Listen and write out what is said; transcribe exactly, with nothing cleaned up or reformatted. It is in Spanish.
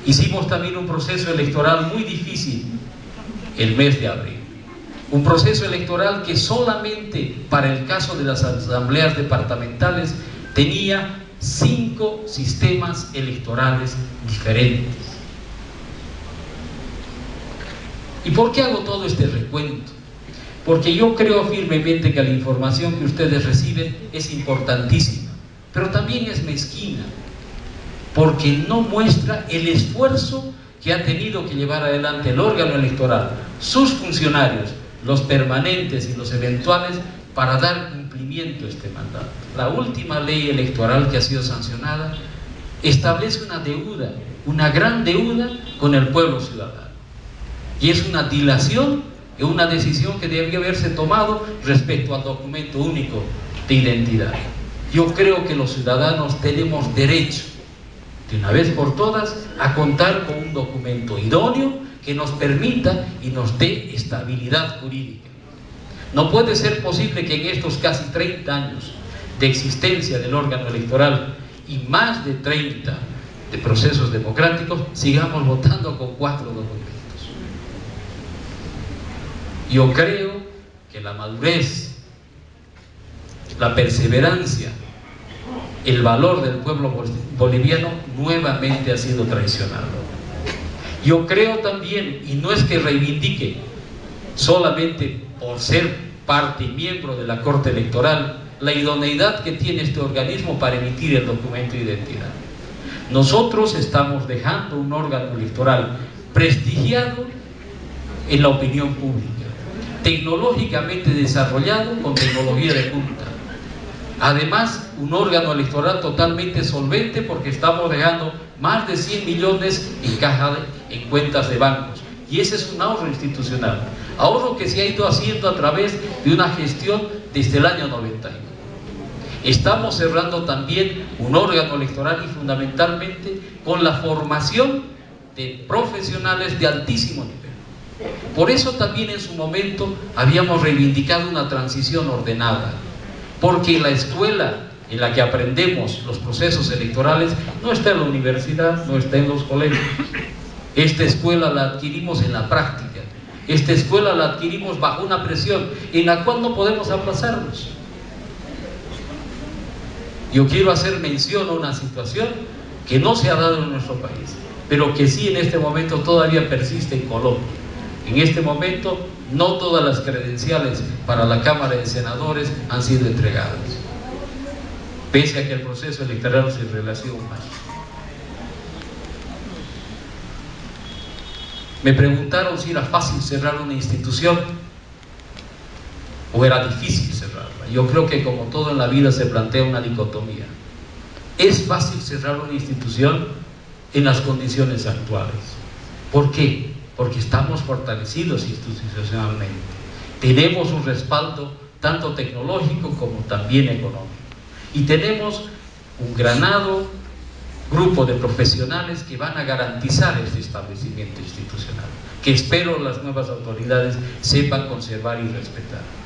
Hicimos también un proceso electoral muy difícil el mes de abril. Un proceso electoral que solamente para el caso de las asambleas departamentales tenía cinco sistemas electorales diferentes. ¿Y por qué hago todo este recuento? Porque yo creo firmemente que la información que ustedes reciben es importantísima, pero también es mezquina, porque no muestra el esfuerzo que ha tenido que llevar adelante el órgano electoral, sus funcionarios, los permanentes y los eventuales, para dar cumplimiento a este mandato. La última ley electoral que ha sido sancionada establece una deuda, una gran deuda con el pueblo ciudadano, y es una dilación es una decisión que debía haberse tomado respecto al documento único de identidad. Yo creo que los ciudadanos tenemos derecho, de una vez por todas, a contar con un documento idóneo que nos permita y nos dé estabilidad jurídica. No puede ser posible que en estos casi treinta años de existencia del órgano electoral y más de treinta de procesos democráticos sigamos votando con cuatro documentos. Yo creo que la madurez, la perseverancia, el valor del pueblo boliviano nuevamente ha sido traicionado. Yo creo también, y no es que reivindique solamente por ser parte y miembro de la Corte Electoral, la idoneidad que tiene este organismo para emitir el documento de identidad. Nosotros estamos dejando un órgano electoral prestigiado en la opinión pública, tecnológicamente desarrollado con tecnología de punta. Además, un órgano electoral totalmente solvente, porque estamos dejando más de cien millones en caja de, en cuentas de bancos, y ese es un ahorro institucional, ahorro que se ha ido haciendo a través de una gestión desde el año noventa y uno. Estamos cerrando también un órgano electoral y fundamentalmente con la formación de profesionales de altísimo nivel. Por eso también en su momento habíamos reivindicado una transición ordenada, porque la escuela en la que aprendemos los procesos electorales no está en la universidad, no está en los colegios. Esta escuela la adquirimos en la práctica, esta escuela la adquirimos bajo una presión en la cual no podemos aplazarnos. Yo quiero hacer mención a una situación que no se ha dado en nuestro país, pero que sí en este momento todavía persiste en Colombia. En este momento no todas las credenciales para la Cámara de Senadores han sido entregadas, pese a que el proceso electoral se relaciona más. Me preguntaron si era fácil cerrar una institución o era difícil cerrarla. Yo creo que como todo en la vida se plantea una dicotomía. Es fácil cerrar una institución en las condiciones actuales. ¿Por qué? Porque estamos fortalecidos institucionalmente. Tenemos un respaldo tanto tecnológico como también económico. Y tenemos un granado grupo de profesionales que van a garantizar este establecimiento institucional, que espero las nuevas autoridades sepan conservar y respetar.